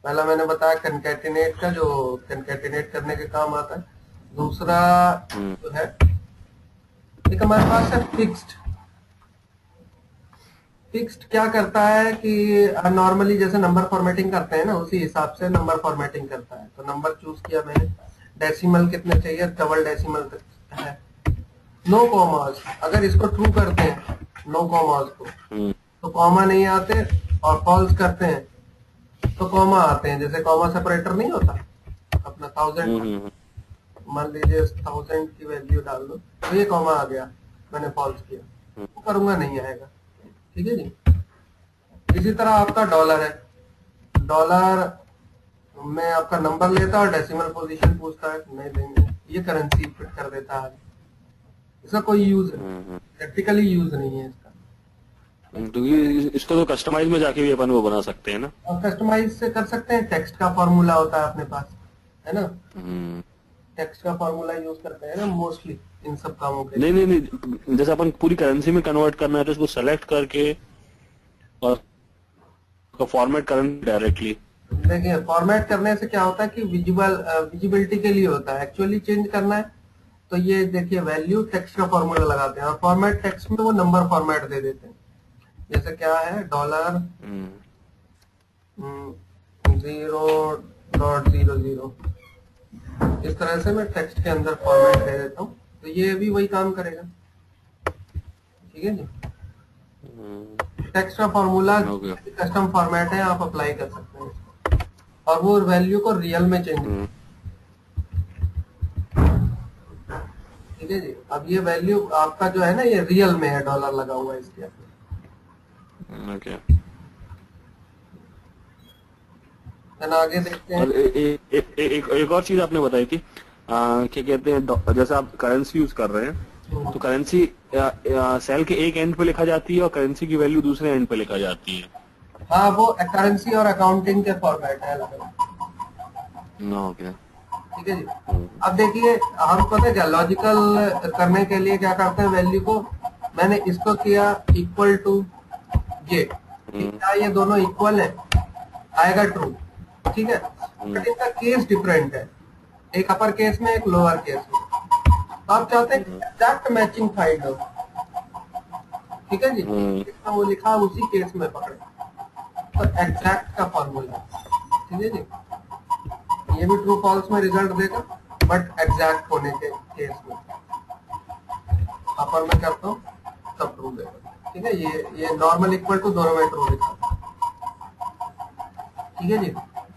पहला मैंने बताया कंकैटिनेट का, जो कंकैटिनेट करने के काम आता है। दूसरा जो है, एक हमारे पास है फिक्स्ड। फिक्स्ड क्या करता है कि नॉर्मली जैसे नंबर फॉर्मेटिंग करते हैं ना, उसी हिसाब से नंबर फॉर्मेटिंग करता है। तो नंबर चूज किया मैंने, डेसिमल कितने चाहिए, डबल डेसिमल तक है, नो कॉमास। अगर इसको ट्रू करते हैं नो कॉमास को, तो कॉमा नहीं आते, और फॉल्स करते हैं तो कॉमा आते हैं। जैसे कॉमा सेपरेटर नहीं होता अपना 1000, मान लीजिए 1000 की वैल्यू डाल दो तो ये कॉमा आ गया, मैंने फॉल्स किया, तो करूंगा नहीं आएगा। ठीक है जी। इसी तरह आपका डॉलर है, डॉलर में आपका नंबर लेता है और डेसिमल पोजीशन पूछता है, नहीं देंगे, ये करेंसी फिट कर देता है। इसका कोई यूज प्रैक्टिकली यूज नहीं है इसका। तो इसको तो कस्टमाइज में जाके भी अपन वो बना सकते हैं ना। और कस्टमाइज से कर सकते हैं, टेक्स्ट का फॉर्मूला होता है अपने पास, है ना। टेक्स्ट का फॉर्मूला यूज करते हैं ना मोस्टली इन सब कामों के लिए। नहीं, जैसे अपन पूरी करेंसी में कन्वर्ट करना है तो उसको सेलेक्ट करके और फॉर्मेट करना डायरेक्टली। देखिए फॉर्मेट करने से क्या होता है कि विजिबिलिटी के लिए होता है, एक्चुअली चेंज करना है तो ये देखिए वैल्यू टेक्स्ट का फॉर्मूला लगाते हैं, और फॉर्मेट टेक्स्ट में वो नंबर फॉर्मेट दे देते हैं। जैसे क्या है, $0.00, इस तरह से मैं टेक्स्ट के अंदर फॉर्मेट दे देता हूँ, तो ये भी वही काम करेगा। ठीक है जी। टेक्स्ट का फॉर्मूला कस्टम फॉर्मेट है, आप अप्लाई कर सकते हैं इसको, और वो वैल्यू को रियल में चेंज। ठीक है जी। अब ये वैल्यू आपका जो है ना, ये रियल में है, डॉलर लगा हुआ है इसके अंदर। ओके। आगे देखते हैं। और एक और चीज आपने बताई थी, क्या कहते हैं, जैसे आप करेंसी यूज कर रहे हैं तो करेंसी सेल के एक एंड पे लिखा जाती है और करेंसी की वैल्यू दूसरे एंड पे लिखा जाती है। हाँ, वो करेंसी और अकाउंटिंग के फॉर्मेट है अलग अलग। ओके। ठीक है जी। अब देखिए हम पता है क्या, लॉजिकल करने के लिए क्या करते हैं, वैल्यू को मैंने इसको किया इक्वल टू ये, क्या ये दोनों इक्वल है, आएगा ट्रू। ठीक है, बट इनका केस डिफरेंट है, एक अपर केस में एक लोअर केस में। तो आप चाहते हैं एग्जैक्ट मैचिंग फाइंड हो। ठीक है जी। इसमें वो लिखा उसी केस में पकड़े, तो एग्जैक्ट का फॉर्मूला। ठीक है जी। ये भी ट्रू फॉल्स में रिजल्ट देगा, बट एग्जैक्ट होने के केस में अपर में करता हूँ तब ट्रू देगा। ठीक है, ये नॉर्मल इक्वल टू दोनों में ट्रू लिखा। ठीक है जी।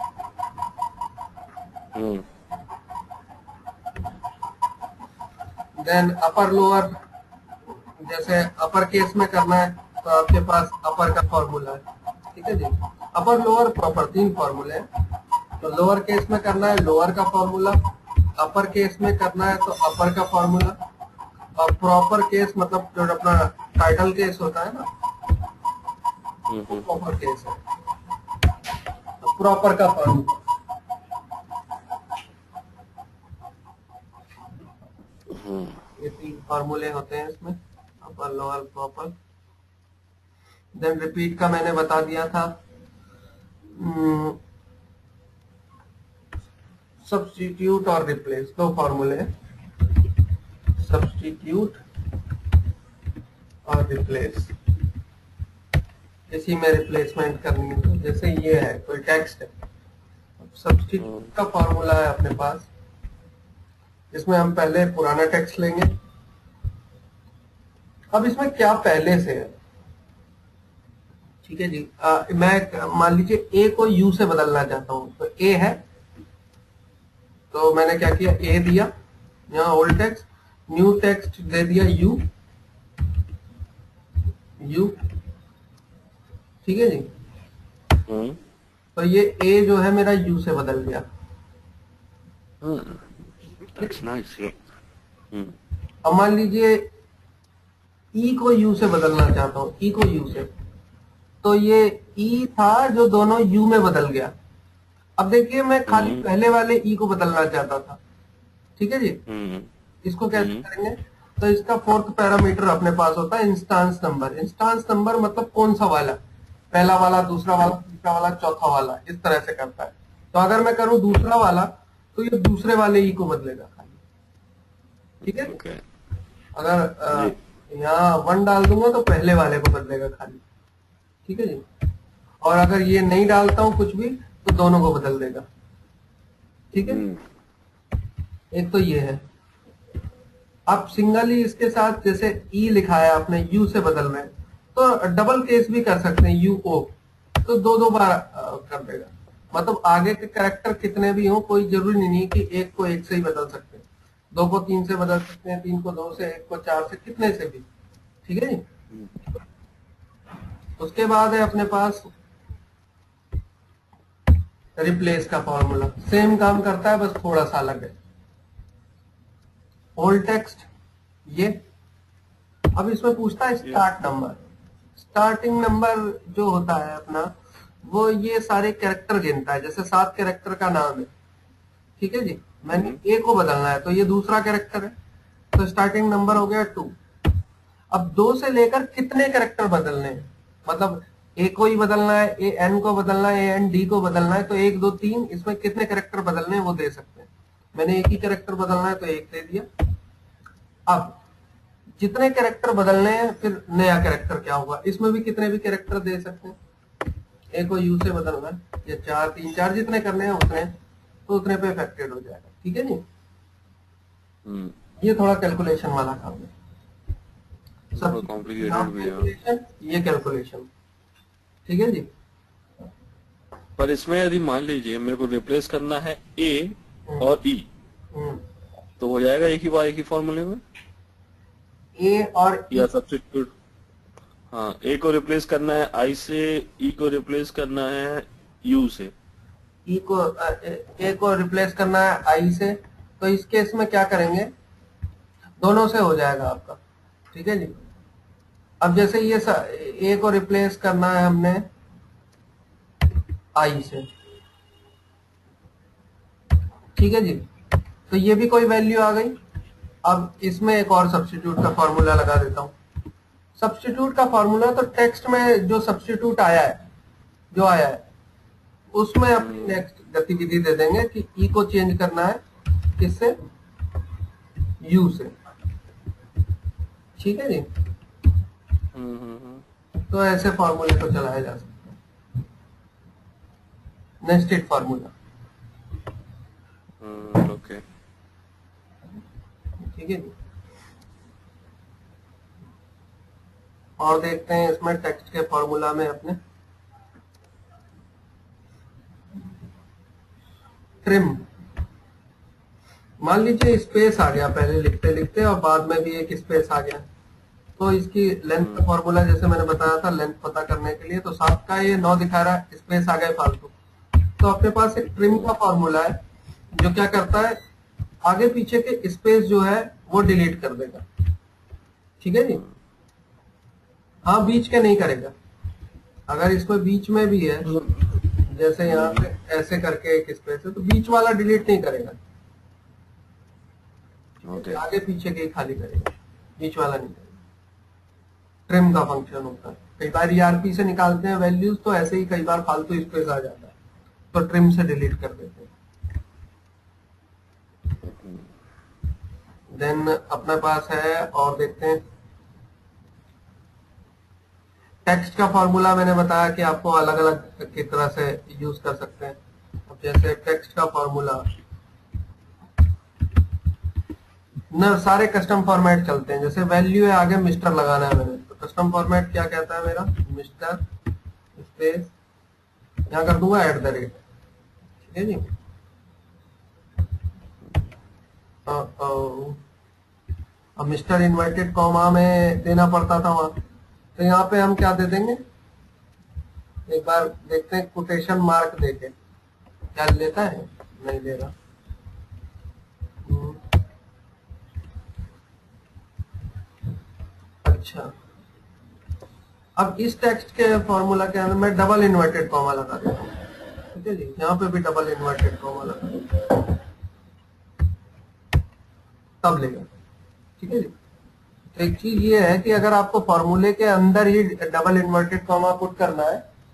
देन अपर लोअर, जैसे अपर केस में करना है तो आपके पास अपर का फॉर्मूला है। ठीक है जी। अपर लोअर प्रॉपर 3 फॉर्मूले हैं। तो लोअर केस में करना है लोअर का फॉर्मूला, अपर केस में करना है तो अपर का फॉर्मूला, और प्रॉपर केस मतलब जो अपना टाइटल केस होता है ना, प्रॉपर केस है तो प्रॉपर का फॉर्मूला। ये 3 फॉर्मूले होते हैं इसमें, upper lower proper. Then repeat का मैंने बता दिया था। सब्स्टिट्यूट और रिप्लेस 2 फॉर्मूले हैं, सब्स्टिट्यूट और रिप्लेस। इसी में रिप्लेसमेंट करनी है। जैसे ये है कोई टेक्स्ट है, सब्स्टिट्यूट का फॉर्मूला है अपने पास, इसमें हम पहले पुराना टेक्स्ट लेंगे। अब इसमें क्या पहले से है, ठीक है जी। मैं मान लीजिए ए को यू से बदलना चाहता हूं, तो ए है तो मैंने क्या किया, ए दिया, यहाँ ओल्ड टेक्स्ट, न्यू टेक्स्ट दे दिया यू, यू। ठीक है जी। तो ये ए जो है मेरा यू से बदल गया। That's nice, yeah. अब मान लीजिए ई को यू से बदलना चाहता हूँ, ई को यू से, तो ये ई था जो दोनों यू में बदल गया। अब देखिए मैं खाली पहले वाले ई को बदलना चाहता था। ठीक है जी। इसको कैसे करेंगे, तो इसका 4th पैरामीटर अपने पास होता है इंस्टांस नंबर। इंस्टांस नंबर मतलब कौन सा वाला, पहला वाला, दूसरा वाला, तीसरा वाला, चौथा वाला, इस तरह से करता है। तो अगर मैं करूं दूसरा वाला तो ये दूसरे वाले ई को बदलेगा खाली, ठीक है। ओके अगर यहाँ 1 डाल दूंगा तो पहले वाले को बदलेगा खाली, ठीक है जी। और अगर ये नहीं डालता हूं कुछ भी तो दोनों को बदल देगा, ठीक है। एक तो ये है। आप सिंगली इसके साथ जैसे ई लिखा है आपने, यू से बदल रहे हैं तो डबल केस भी कर सकते हैं, यू ओ, तो दो बार कर देगा। मतलब आगे के कैरेक्टर कितने भी हो, कोई जरूरी नहीं है कि एक को एक से ही बदल सकते हैं, 2 को 3 से बदल सकते हैं, 3 को 2 से, 1 को 4 से, कितने से भी, ठीक है जी। उसके बाद है अपने पास रिप्लेस का फॉर्मूला, सेम काम करता है बस थोड़ा सा अलग है। ओल्ड टेक्स्ट ये, अब इसमें पूछता है स्टार्ट नंबर। स्टार्टिंग नंबर जो होता है अपना, वो ये सारे कैरेक्टर गिनता है, जैसे 7 कैरेक्टर का नाम है, ठीक है जी। मैंने ए को बदलना है तो ये दूसरा कैरेक्टर है, तो स्टार्टिंग नंबर हो गया 2। अब 2 से लेकर कितने कैरेक्टर बदलने हैं, मतलब ए को ही बदलना है, ए एन को बदलना है, ए एन डी को बदलना है, तो 1 2 3 इसमें कितने कैरेक्टर बदलने हैं वो दे सकते हैं। मैंने एक ही कैरेक्टर बदलना है तो 1 दे दिया। अब जितने कैरेक्टर बदलने हैं फिर नया कैरेक्टर क्या होगा, इसमें भी कितने भी कैरेक्टर दे सकते हैं। ए को यू से बदलना है, या 4 3 4 जितने करने हैं उतने, तो उतने पे इफेक्टेड हो जाएगा, ठीक है जी। ये थोड़ा कैलकुलेशन वाला काम है, सब कॉम्प्लिकेटेड भी है ये कैलकुलेशन, ठीक है जी। पर इसमें यदि मान लीजिए मेरे को रिप्लेस करना है ए और ई, तो हो जाएगा एक ही फॉर्मूले में, ए और या सब्स्टिट्यूट। हाँ, ए को रिप्लेस करना है आई से, ई को रिप्लेस करना है यू से। ई को ए को रिप्लेस करना है आई से, तो इस केस में क्या करेंगे, दोनों से हो जाएगा आपका, ठीक है जी। अब जैसे ये ए को रिप्लेस करना है हमने आई से, ठीक है जी, तो ये भी कोई वैल्यू आ गई। अब इसमें एक और सब्स्टिट्यूट का फॉर्मूला लगा देता हूं। सब्स्टिट्यूट का फॉर्मूला तो टेक्स्ट में जो सब्स्टिट्यूट आया है, जो आया है उसमें अपनी नेक्स्ट गतिविधि दे देंगे कि ई को चेंज करना है किससे, यू से, ठीक है जी। तो ऐसे फॉर्मूले को चलाया जा सकता है, नेस्टेड फॉर्मूला, ओके, ठीक है जी। और देखते हैं इसमें टेक्स्ट के फॉर्मूला में अपने ट्रिम, मान लीजिए स्पेस आ गया पहले लिखते लिखते और बाद में भी एक स्पेस आ गया, तो इसकी लेंथ का फॉर्मूला जैसे मैंने बताया था, लेंथ पता करने के लिए, तो 7 का ये 9 दिखा रहा है, स्पेस आ गए फालतू, तो अपने पास एक ट्रिम का फॉर्मूला है जो क्या करता है, आगे पीछे के स्पेस जो है वो डिलीट कर देगा, ठीक है जी। हाँ, बीच के नहीं करेगा। अगर इसमें बीच में भी है, जैसे यहाँ पे ऐसे करके एक स्पेस है, तो बीच वाला डिलीट नहीं करेगा, आगे पीछे के ही खाली करेगा, बीच वाला नहीं करेगा। ट्रिम का फंक्शन होता है। कई बार ईआरपी से निकालते हैं वैल्यूज, तो ऐसे ही कई बार फालतू स्पेस आ जाता है, तो ट्रिम से डिलीट कर देते हैं। देन अपने पास है, और देखते हैं टेक्स्ट का फॉर्मूला। मैंने बताया कि आपको अलग अलग की तरह से यूज कर सकते हैं। अब जैसे टेक्स्ट का फॉर्मूला न, सारे कस्टम फॉर्मेट चलते हैं। जैसे वैल्यू है, आगे मिस्टर लगाना है मैंने, तो कस्टम फॉर्मेट क्या कहता है मेरा, मिस्टर स्पेस, यहाँ कर दूंगा @, ठीक है जी। अब मिस्टर इन्वर्टेड कॉमा में देना पड़ता था वहां, तो यहाँ पे हम क्या दे देंगे, एक बार देखते हैं कोटेशन मार्क देके क्या लेता है, नहीं ले रहा। अच्छा, अब इस टेक्स्ट के फॉर्मूला के अंदर मैं डबल इन्वर्टेड कॉमा लगा देता हूँ, ठीक है जी। यहाँ पे भी डबल इन्वर्टेड कॉमा लगा देता, तब लेगा, ठीक है जी। तो एक चीज ये है कि अगर आपको फॉर्मूले के अंदर ही डबल इन्वर्टेड कॉमा पुट करना है,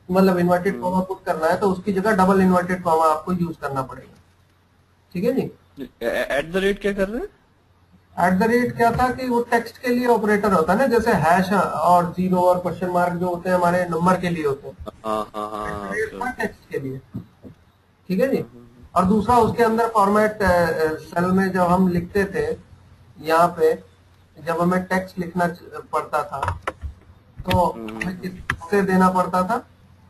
मतलब इन्वर्टेड कॉमा पुट करना है तो उसकी जगह डबल इन्वर्टेड कॉमा आपको यूज करना पड़ेगा। ठीक है जी। एट द रेट क्या कर रहे हैं? एट द रेट क्या था कि वो टेक्स्ट के लिए ऑपरेटर होता है ना, जैसे हैश और जीरो और क्वेश्चन मार्क जो होते हैं हमारे नंबर के लिए होते हैं, हाँ हाँ हाँ, ओके। टेक्स्ट के लिए। ठीक है जी। और दूसरा उसके अंदर फॉर्मेट सेल में जब हम लिखते थे, यहाँ पे जब हमें टेक्स्ट लिखना पड़ता था तो हमें किससे देना पड़ता था,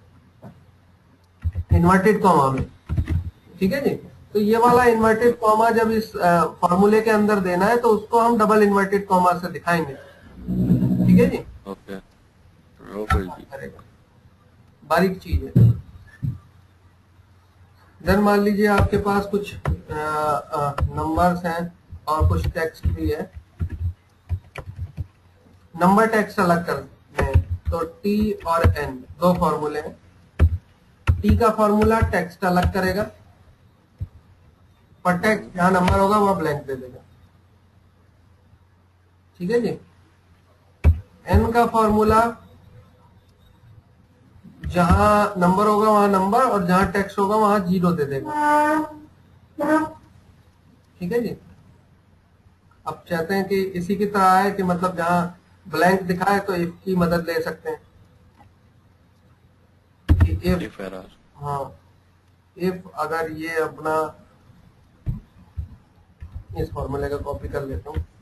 इन्वर्टेड कॉमा में। ठीक है जी। तो ये वाला इन्वर्टेड कॉमा जब इस फॉर्मूले के अंदर देना है तो उसको हम डबल इन्वर्टेड कॉमा से दिखाएंगे। ठीक है जी। ओके ओके जी। करेगा, बारीक चीज है। देन मान लीजिए आपके पास कुछ नंबर्स हैं और कुछ टेक्स्ट भी है। नंबर टेक्स्ट अलग करते हैं तो टी और एन दो फॉर्मूले हैं। टी का फॉर्मूला टेक्स्ट अलग करेगा, पर टेक्स्ट जहां नंबर होगा वहां ब्लैंक दे देगा। ठीक है जी। एन का फॉर्मूला जहां नंबर होगा वहां नंबर और जहां टेक्स्ट होगा वहां जीरो दे देगा। ठीक है जी। अब चाहते हैं कि इसी की तरह है कि मतलब जहां ब्लैंक दिखा है तो इफ की मदद ले सकते हैं कि इफ, हाँ इफ अगर ये अपना इस फॉर्मूले का कॉपी कर लेता हूँ,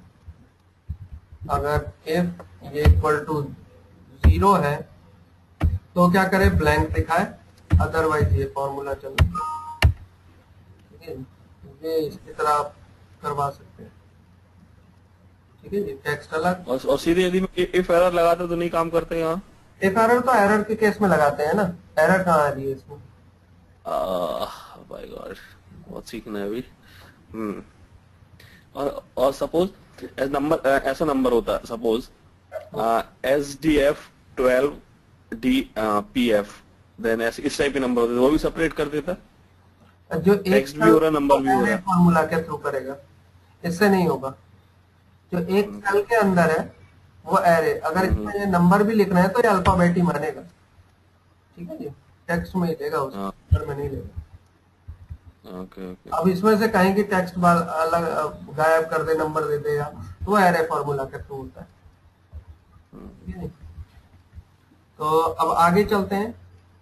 अगर इफ ये इक्वल टू 0 है तो क्या करे, ब्लैंक दिखाए, अदरवाइज ये फॉर्मूला चल। ठीक है, ये इसकी तरह आप करवा सकते हैं। ठीक है जी। टेक्स्ट अलग और सीधे यदि इफ एरर लगाते तो नहीं काम करते यहाँ? इफ एरर तो एरर के केस में लगाते हैं ना, एरर कहाँ आ रही है इसमें? बाय गॉड, बहुत सीखना है अभी। और सपोज नंबर ऐसा नंबर होता है, सपोज SDF 12 DPF, देन इस टाइप के नंबर होते हैं, वो भी सेपरेट कर देता है? जो टेक्स्ट भी हो रहा है, नंबर भी हो रहा है। फॉर्मूला के थ्रू करेगा, इससे नहीं होगा। जो एक सेल के अंदर है वो एरे, अगर इसमें नंबर भी लिखना है तो ये अल्फाबेट ही मानेगा। ठीक है जी। टेक्स्ट में ही लेगा, उसमें में नहीं लेगा। Okay okay. अब इसमें से कहीं की टेक्स्ट अलग गायब कर दे, नंबर दे देगा, तो वो एरे फॉर्मूला के थ्रू होता है। ठीक है। तो अब आगे चलते हैं।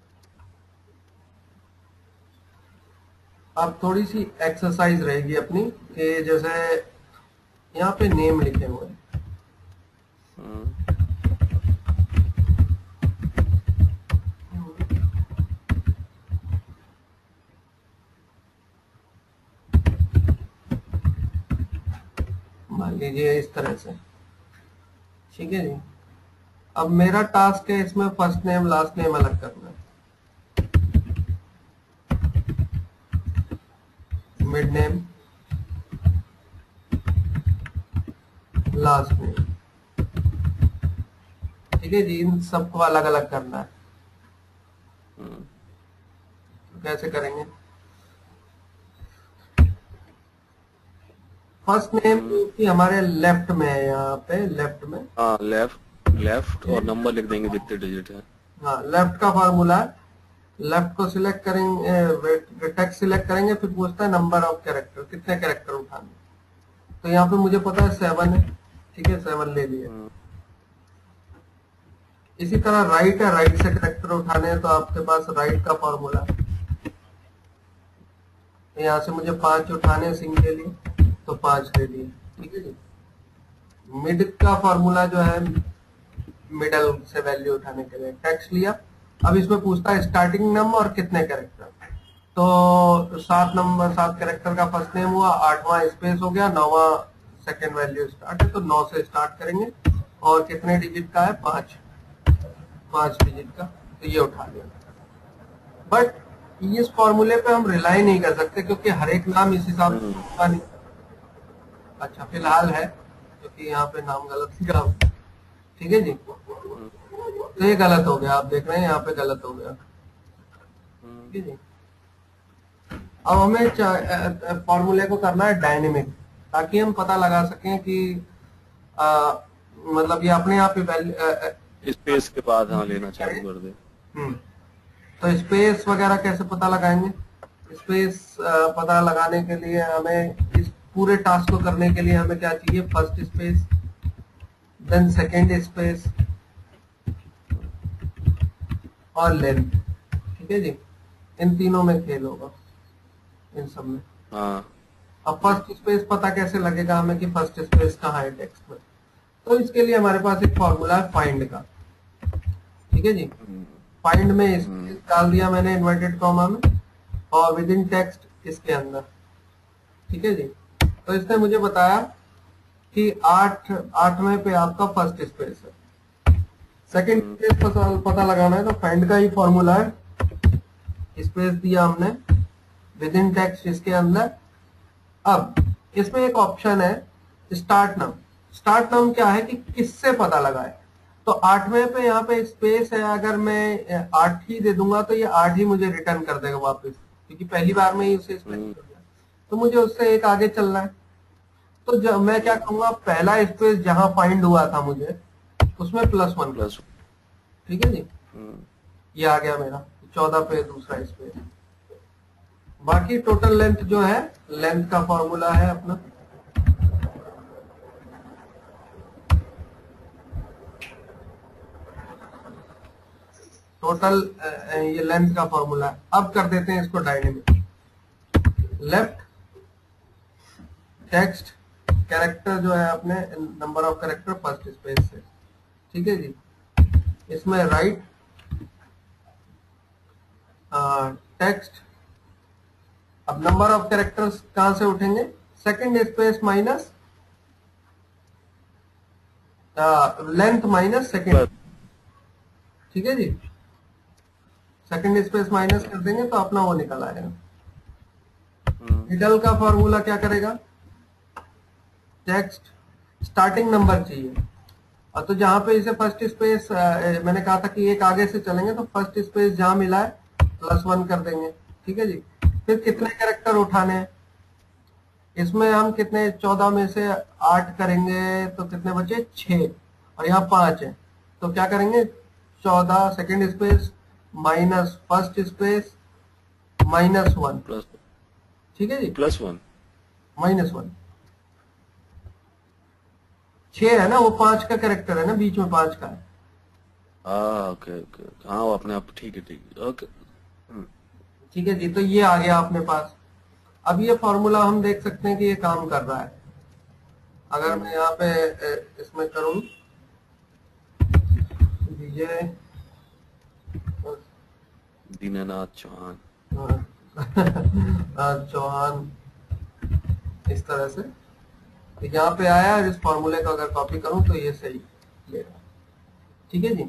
अब थोड़ी सी एक्सरसाइज रहेगी अपनी कि जैसे यहाँ पे नेम लिखे हुए हैं, मान लीजिए इस तरह से। ठीक है जी। अब मेरा टास्क है इसमें फर्स्ट नेम लास्ट नेम अलग करना है, मिड नेम लास्ट नेम। ठीक है जी। इन सबको अलग अलग करना है। तो कैसे करेंगे? फर्स्ट नेम की हमारे लेफ्ट में है, यहाँ पे लेफ्ट में, हाँ लेफ्ट और नंबर लिख देंगे जितने डिजिट है। हाँ लेफ्ट का फॉर्मूला, लेफ्ट को सिलेक्ट करेंगे, टेक्स्ट सिलेक्ट करेंगे, फिर पूछता है नंबर ऑफ कैरेक्टर, कितने कैरेक्टर उठाने। तो यहाँ पे मुझे पता है 7 है। ठीक है, 7 ले लिए। इसी तरह राइट है, राइट से कैरेक्टर उठाने हैं तो आपके पास राइट का फॉर्मूला, यहाँ से मुझे 5 उठाने सिंह के लिए तो 5 ले लिए। ठीक है जी। मिड का फॉर्मूला जो है मिडल से वैल्यू उठाने के लिए टेक्स्ट लिया। अब इसमें पूछता है स्टार्टिंग नंबर और कितने कैरेक्टर, तो 7 कैरेक्टर का फर्स्ट नेम हुआ, 8वां स्पेस हो गया, 9वां सेकंड वैल्यू स्टार्ट है तो 9 से स्टार्ट करेंगे। और कितने डिजिट का है? 5 डिजिट का, तो ये उठा लिया। बट इस फॉर्मूले पे हम रिलाई नहीं कर सकते क्योंकि हर एक नाम इस हिसाब से होगा नहीं। अच्छा फिलहाल है क्योंकि यहाँ पे नाम गलत लिखा। ठीक है जी। तो ये गलत हो गया, आप देख रहे हैं यहाँ पे गलत हो गया। ठीक है जी। अब हमें फॉर्मूले को करना है डायनेमिक, ताकि हम पता लगा सकें कि मतलब ये अपने आप ही स्पेस के बाद हाँ लेना चालू कर दे। तो स्पेस वगैरह कैसे पता लगाएंगे? स्पेस पता लगाने के लिए हमें, इस पूरे टास्क को करने के लिए हमें क्या चाहिए? First space, then second space और लेंथ। ठीक है जी, इन तीनों में खेल होगा, इन सब में। हाँ। अब फर्स्ट स्पेस पता कैसे लगेगा हमें कि फर्स्ट स्पेस कहाँ है टेक्स्ट में? तो इसके लिए हमारे पास एक फॉर्मूला है फाइंड का। ठीक है जी, फाइंड में स्पेस डाल दिया मैंने इन्वर्टेड कॉमा में, और विद इन टेक्स्ट इसके अंदर। ठीक है जी, तो इसने मुझे बताया कि 8वें पे आपका फर्स्ट स्पेस है। सेकंड स्पेस पता लगाना है, तो फाइंड का ही फॉर्मूला है, स्पेस दिया हमने विद इन टेक्स्ट इसके अंदर। अब इसमें एक ऑप्शन है स्टार्ट नाम। स्टार्ट नाम क्या है कि किससे पता लगाए? तो 8वें पे यहाँ पे स्पेस है, अगर मैं 8 ही दे दूंगा तो ये 8 ही मुझे रिटर्न कर देगा वापस, क्योंकि पहली बार में ही उसे स्पेस कर दिया। तो मुझे उससे एक आगे चलना है, तो जब मैं क्या कहूंगा, पहला स्पेस जहां फाइंड हुआ था मुझे उसमें +1 प्लस। ठीक है जी, ये आ गया मेरा 14 पे दूसरा स्पेस। बाकी टोटल लेंथ जो है, लेंथ का फॉर्मूला है अपना, टोटल ये लेंथ का फॉर्मूला है। अब कर देते हैं इसको डायनेमिक। लेफ्ट टेक्स्ट कैरेक्टर जो है अपने, number of character first space से। ठीक है जी, इसमें राइट टेक्स्ट। अब नंबर ऑफ कैरेक्टर्स कहां से उठेंगे? Second space minus length minus second. ठीक है जी, सेकंड स्पेस माइनस कर देंगे तो अपना वो निकल आएगा। मिडल का फॉर्मूला क्या करेगा? टेक्स्ट स्टार्टिंग नंबर चाहिए, और तो जहां पे इसे फर्स्ट स्पेस, मैंने कहा था कि एक आगे से चलेंगे, तो फर्स्ट स्पेस जहां मिला है +1 कर देंगे। ठीक है जी, फिर कितने कैरेक्टर उठाने हैं? इसमें हम कितने, 14 में से 8 करेंगे तो कितने बचे? 6, और यहाँ 5 है, तो क्या करेंगे? 14 second space minus first space -1। Plus. ठीक है जी, +1 -1। 6 है ना, वो 5 का कैरेक्टर है ना, बीच में 5 का है। ओके ओके, हाँ वो अपने आप ठीक है ओके। ठीक है जी, तो ये आ गया अपने पास। अब ये फॉर्मूला हम देख सकते हैं कि ये काम कर रहा है। अगर मैं यहाँ पे इसमें करूं, विजय दीनानाथ चौहान, चौहान, इस तरह से यहाँ पे आया, और इस फॉर्मूले को अगर कॉपी करूं तो ये सही लेगा। ठीक है जी,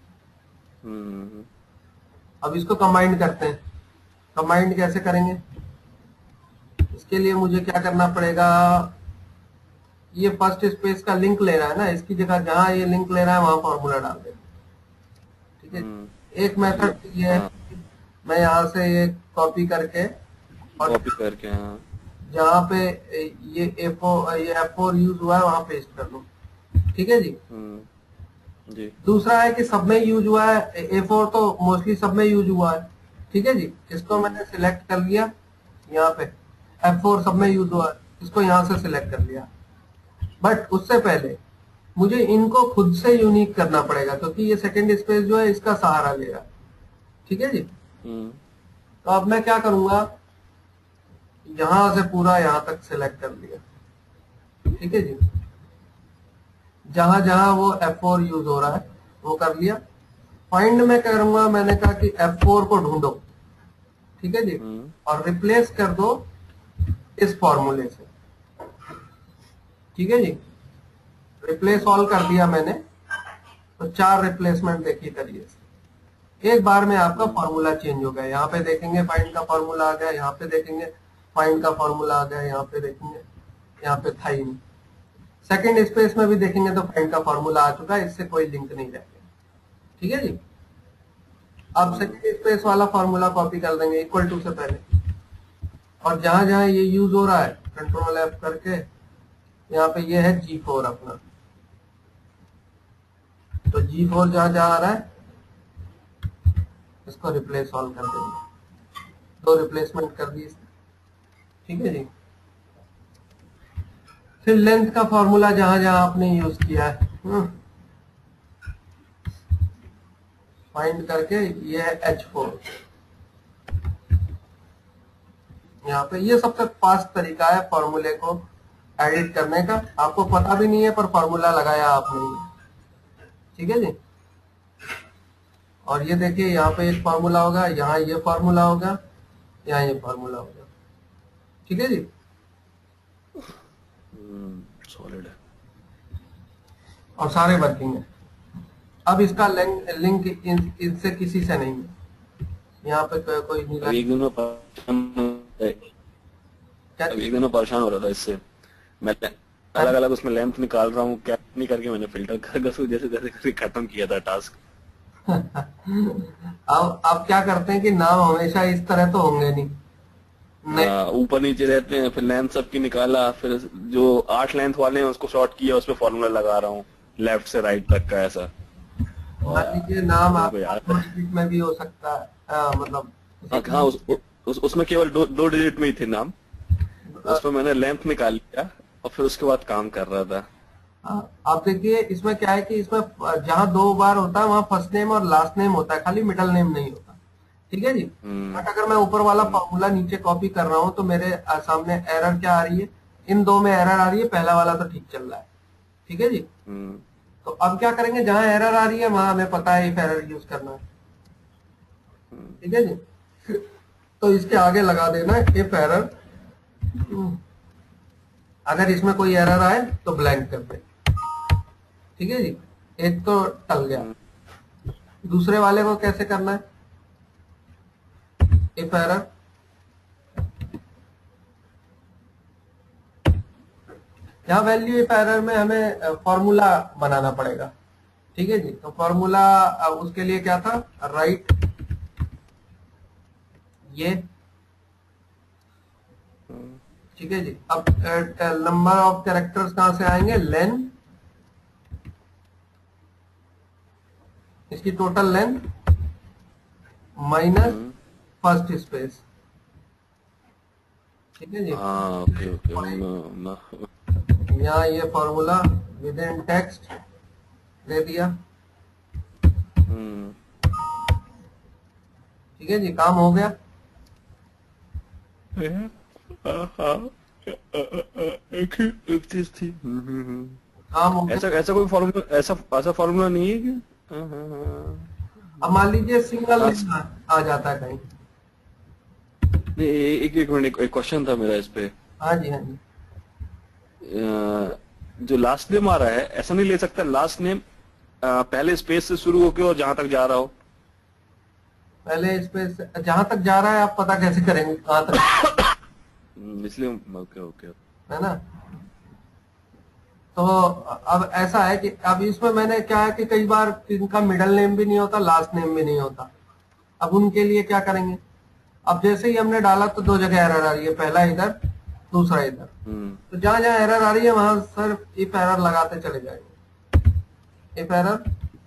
अब इसको कंबाइंड करते हैं। कंबाइंड कैसे करेंगे? इसके लिए मुझे क्या करना पड़ेगा? ये फर्स्ट स्पेस का लिंक ले रहा है ना, इसकी जगह जहां ये लिंक ले रहा है वहां फॉर्मूला डाल देंगे। ठीक है, एक मेथड ये है, मैं यहाँ से ये कॉपी करके, और कॉपी करके, हाँ जहाँ पे ये F4 यूज हुआ है वहां पेस्ट कर दो। ठीक है जी, जी। दूसरा है कि सब में यूज हुआ है, A4 तो मोस्टली सब में यूज हुआ है। ठीक है जी, इसको मैंने सिलेक्ट कर लिया, यहाँ पे F4 सब में यूज हुआ है, इसको यहाँ से सिलेक्ट कर लिया। बट उससे पहले मुझे इनको खुद से यूनिक करना पड़ेगा, क्योंकि ये सेकंड स्पेस जो है इसका सहारा लेगा। ठीक है जी, तो अब मैं क्या करूंगा, यहां से पूरा यहां तक सिलेक्ट कर लिया। ठीक है जी, जहां जहां वो F4 यूज हो रहा है वो कर लिया। फाइंड में करूंगा, मैंने कहा कि F4 को ढूंढो। ठीक है जी, और रिप्लेस कर दो इस फॉर्मूले से। ठीक है जी, रिप्लेस ऑल कर दिया मैंने, तो 4 रिप्लेसमेंट देखिए करिए, एक बार में आपका फॉर्मूला चेंज हो गया। यहाँ पे देखेंगे फाइंड का फॉर्मूला आ गया, यहाँ पे देखेंगे फाइंड का फॉर्मूला आ गया, यहाँ पे देखेंगे, यहाँ पे था ही नहीं। सेकंड स्पेस में भी देखेंगे तो फाइंड का फॉर्मूला आ चुका है, इससे कोई लिंक नहीं रह गया। ठीक है जी, अब सेकंड स्पेस वाला फॉर्मूला कॉपी कर देंगे इक्वल टू से पहले, और जहां जहां ये यूज हो रहा है कंट्रोल F करके, यहाँ पे ये है G4 अपना, तो G4 जहां जहां आ रहा है इसको रिप्लेस ऑल कर देंगे, 2 रिप्लेसमेंट कर दिए। ठीक है जी। फिर लेंथ का फॉर्मूला जहां जहां आपने यूज किया है, फाइंड करके, ये है H4 यहाँ पे। ये सबसे फास्ट तरीका है फॉर्मूले को एडिट करने का, आपको पता भी नहीं है पर फॉर्मूला लगाया आपने। ठीक है जी। और ये देखिए यहाँ पे एक फॉर्मूला होगा, यहाँ ये फॉर्मूला होगा, यहाँ ये फॉर्मूला होगा। ठीक है जी। सॉलिड है और सारे वर्किंग है। अब इसका लिंक इनसे किसी से नहीं है, यहाँ पे कोई नहीं। अभी एक दिन में परेशान हो रहा था इससे, मैं अलग अलग उसमें लेंथ निकाल रहा हूँ, क्या नहीं करके मैंने फिल्टर कर जैसे जैसे करके खत्म किया था टास्क। अब क्या करते हैं कि नाम हमेशा इस तरह तो होंगे नहीं, ऊपर नीचे रहते हैं, फिर लेंथ सबकी निकाला, फिर जो 8 लेंथ वाले हैं उसको शॉर्ट किया, उस पर फॉर्मूला लगा रहा हूँ लेफ्ट से राइट तक का ऐसा। मान लीजिए नाम आप 2 डिजिट में भी हो सकता है, मतलब हाँ उसमें केवल 2 डिजिट में ही थे नाम, उसमें मैंने लेंथ निकाल लिया और फिर उसके बाद काम कर रहा था। आप देखिए इसमें क्या है कि इसमें जहाँ 2 बार होता है वहाँ फर्स्ट नेम और लास्ट नेम होता है, खाली मिडल नेम नहीं होता। ठीक है जी। बट अगर मैं ऊपर वाला फॉर्मूला नीचे कॉपी कर रहा हूँ तो मेरे सामने एरर क्या आ रही है, इन 2 में एरर आ रही है, पहला वाला तो ठीक चल रहा है। ठीक है जी। तो अब क्या करेंगे, जहां एरर आ रही है वहां हमें पता है इफ एरर यूज करना है। ठीक है जी। तो इसके आगे लगा देना इफ एरर, अगर इसमें कोई एरर आए तो ब्लैंक कर दे। ठीक है जी। एक तो टल गया। दूसरे वाले को कैसे करना है, इफ एरर, यहाँ वैल्यू इफ एरर में हमें फॉर्मूला बनाना पड़ेगा। ठीक है जी। तो फॉर्मूला उसके लिए क्या था, राइट ये। ठीक है जी। अब नंबर ऑफ कैरेक्टर्स कहां से आएंगे, लेन, इसकी total length minus first space. ठीक है जी। Okay okay. यहाँ ये फॉर्मूला विद इन टेक्स्ट दे दिया। ठीक है जी, काम हो गया। एक चीज थी, काम हो गया। ऐसा कोई फॉर्मूला, ऐसा फॉर्मूला नहीं है कि अब मान लीजिए सिंगल आ जाता है कहीं। नहीं, एक मिनट, एक क्वेश्चन था मेरा इस पे। हाँ जी, हाँ जी। जो लास्ट नेम आ रहा है, ऐसा नहीं ले सकता लास्ट नेम पहले स्पेस से शुरू होके और जहां तक जा रहा हो? पहले स्पेस जहां तक जा रहा है आप पता कैसे करेंगे कहां तक? इसलिए ओके ओके, है ना। तो अब ऐसा है कि अब इसमें मैंने क्या है कि कई बार इनका मिडल नेम भी नहीं होता, लास्ट नेम भी नहीं होता। अब उनके लिए क्या करेंगे, अब जैसे ही हमने डाला तो 2 जगह एरर आ रही है, पहला इधर दूसरा इधर। तो जहां जहां एरर आ रही है वहां सिर्फ इफ एरर लगाते चले जाएंगे, इफ एरर,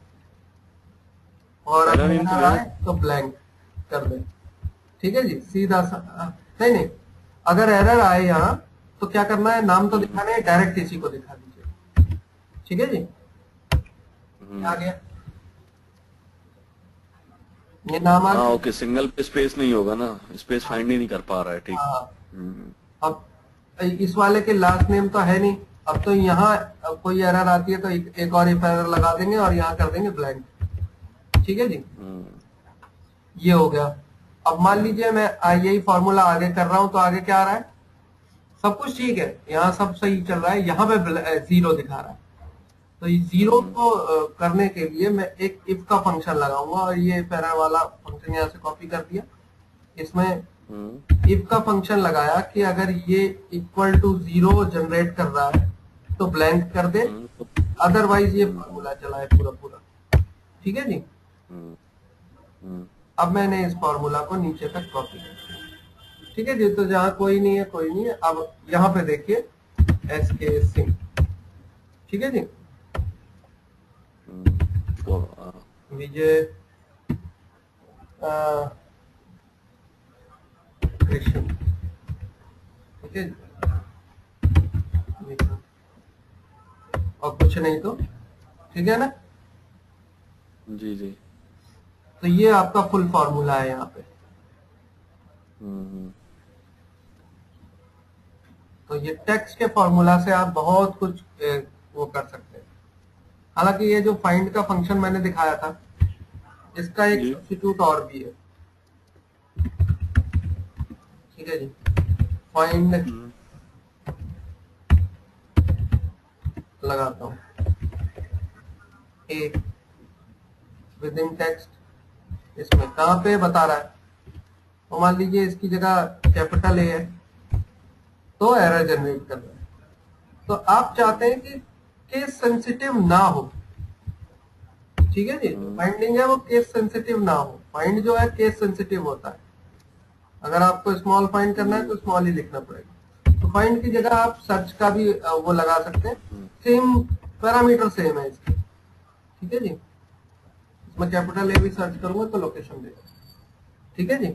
और अगर एरर आए तो ब्लैंक कर दे। ठीक है जी, सीधा सा। नहीं, अगर एरर आए यहाँ तो क्या करना है, नाम तो दिखाना है, डायरेक्ट इसी को दिखा दीजिए। ठीक है जी। आ गया ये नाम आ गया। ओके, सिंगल पे स्पेस नहीं होगा ना, स्पेस फाइंड ही नहीं कर पा रहा है। ठीक। अब इस वाले के लास्ट नेम तो है नहीं, अब तो यहाँ कोई एरर आती है तो एक और इफ एरर लगा देंगे और यहाँ कर देंगे ब्लैंक। ठीक है जी, ये हो गया। अब मान लीजिए मैं यही फॉर्मूला आगे कर रहा हूं तो आगे क्या आ रहा है, सब कुछ ठीक है, यहाँ सब सही चल रहा है, यहाँ पे 0 दिखा रहा है। तो ये 0 को करने के लिए मैं एक इफ का फंक्शन लगाऊंगा, और ये इफ एरर वाला फंक्शन यहाँ से कॉपी कर दिया। इसमें इफ का फंक्शन लगाया कि अगर ये इक्वल टू 0 जनरेट कर रहा है तो ब्लैंक कर दे, अदरवाइज ये फॉर्मूला चला है पूरा। ठीक है जी। अब मैंने इस फॉर्मूला को नीचे तक कॉपी कर दिया। ठीक है जी। तो जहां कोई नहीं है, अब यहाँ पे देखिए SK सिंह। ठीक है जी। विजय कृष्ण, ठीक है। और कुछ नहीं तो ठीक है ना। जी जी। तो ये आपका फुल फॉर्मूला है यहाँ पे। हम्म। तो ये टेक्स्ट के फॉर्मूला से आप बहुत कुछ वो कर सकते हैं। हालांकि ये जो फाइंड का फंक्शन मैंने दिखाया था, इसका एक जी। सब्स्टिट्यूट और भी है, ठीक है जी। Find hmm. लगाता हूँ ए विद इन टेक्स्ट, इसमें कहाँ पे बता रहा है, तो मान लीजिए इसकी जगह कैपिटल ए है, तो एरर जनरेट कर रहा है। तो आप चाहते हैं कि केस सेंसिटिव ना हो, ठीक है जी। जो हम्म। फाइंडिंग है वो केस सेंसिटिव ना हो। फाइंड जो है केस सेंसिटिव होता है। अगर आपको स्मॉल फाइंड करना है हम्म। तो स्मॉल ही लिखना पड़ेगा। तो फाइंड की जगह आप सर्च का भी वो लगा सकते हैं। हम्म। सेम पैरामीटर सेम है इसके, ठीक है जी। इसमें कैपिटल ए भी सर्च करूंगा तो लोकेशन देगा, ठीक है जी।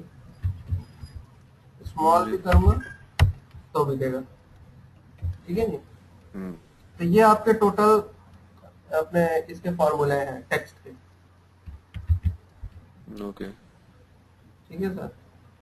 स्मॉल जी। भी करूंगा तो भी देगा, ठीक है जी। हम्म। तो ये आपके टोटल अपने इसके फॉर्मूले हैं टेक्स्ट के, ओके। ठीक है सर।